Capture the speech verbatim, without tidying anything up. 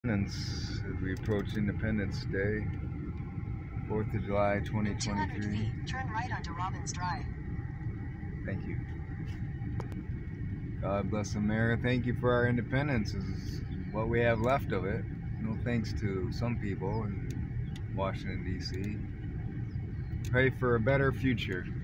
Independence as we approach Independence Day, fourth of July, twenty twenty-three. Feet, turn right onto Robbins Drive. Thank you. God bless America. Thank you for our independence. This is what we have left of it. No thanks to some people in Washington, D C Pray for a better future.